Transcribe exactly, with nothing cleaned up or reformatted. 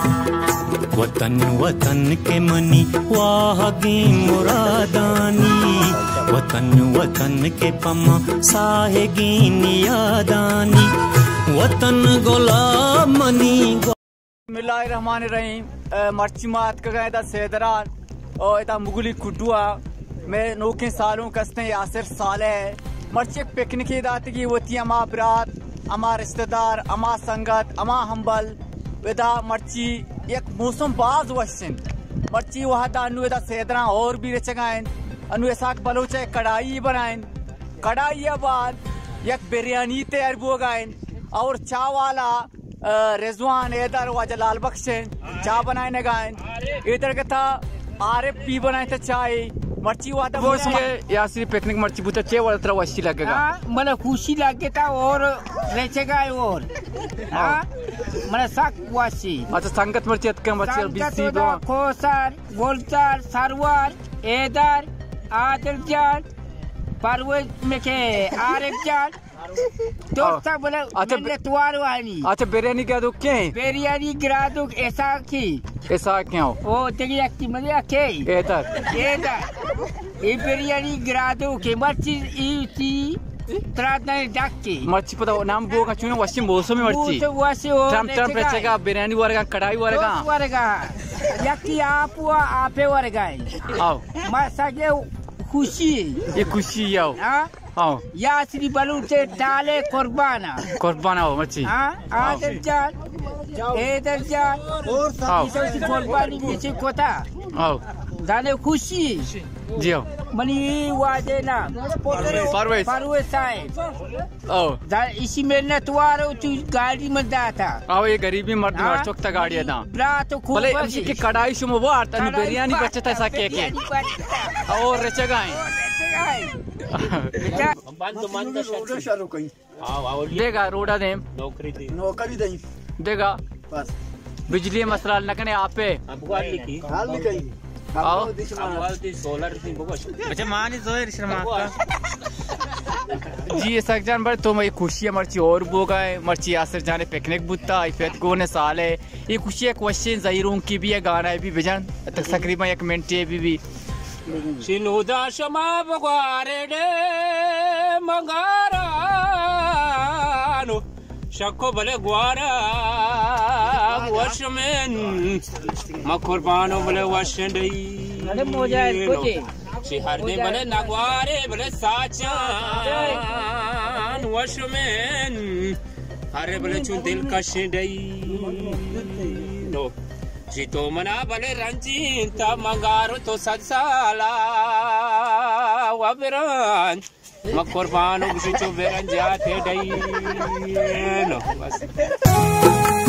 वतन वतन के मनी वाहगी मुरादानी, वतन वतन के पमा साहेगी नियादानी, वतन गुलाम मनी। बिस्मिल्लाहिर्रहमानिर्रहीम। मर्ची मात का गए था सेदरान और इतना मुगली कुडुआ में नौके सालों कसते यासिर साले है। मर्ची एक पिकनिक की दाती की होती अमा बरात, अमा रिश्तेदार, अमा संगत, अमा हम्बल वेदा मर्ची एक मौसम बाज वशन मर्ची वहाँ था अनु वेदा सेदरा और भी रचगाइन अनु ऐसा बलोचे कढ़ाई बनाएं, कढ़ाई बाद एक बिरयानी तैयार बोगाइन और चा वाला रिजवान इधर वजह लाल बख्शे चा बनाए न गायन इधर का था आरिफ पी बनाए थे चाय मर्ची वादा वो या सिर्फ पिकनिक मर्ची बुता चे वाला तरह वशी लगेगा मतलब खुशी लगेगा और रेचेगा और हाँ मतलब साक वशी अच्छा संगत मर्ची अतके मर्ची बीसी दो खोसर गोलचार सरवार इधर आदिल जान परवेज में के आरिफ जान दोस्ता बोले अच्छा तुआर वाली अच्छा बिरयानी क्या दो क्या बिरयानी गिरा दो ऐसा की ऐसा क्यों ओ तेरी एक्टी मजे के इधर इधर ये बिरयानी गिरा दो के मर्ची इसी तरह नहीं डाके मर्ची पता नाम वो का चुने वशी मौसम में मर्ची वशी हो ट्रम ट्रम प्रेचेगा बिरयानी वाले का कढ़ाई वाले का वाले का यकी आप वो आपे वाले का आओ मसागे खुशी ये खुशी आओ हाँ आओ या श्री बलू से डाले कुर्बाना कुर्बाना हो मर्ची हाँ आदर जान इधर जान और सब कुर्बानी किसी कोता आओ जाने खुशी जी आओ मनी वादे ना परवेज परवेज साहब आओ इसी में न तुआरो तू गाड़ी में जाता आओ ये गरीबी मर्द मर चुकता गाड़ी है ना रात को भले इसी के कढ़ाई शुम वो आता है बिरयानी बचता ऐसा के के और रचगाएं देगा रोड़ा दे नौकरी दी नौकरी दे देगा बस बिजली मसला न कने आपे हाल लिखी आओ सोलर अच्छा मानी जोर शर्मा का जी सक जान बड़ तो मैं खुशी मर्ची और बो गए मर्ची यासर जाने पिकनिक बुत्ता इफेत को ने साल है ये खुशी एक क्वेश्चन ज़हीरों की भी है गाना है भी बेजान तकरीबन एक मिनट है भी भी सिनुदा शमा बगवारे डे मंगारा नो शक्को भले ग्वारा वर्ष में मकुरबानो भले वर्ष डई अरे मोजा कोचे शिहर दे भले नगवारे भले साचान वर्ष में हरे भले चुन दिल कश डई नो तो मना भले रंजीन ता मंगारो तो सदसाला वबरान मकुरबानो बिचो बेरन जाते डई नो बस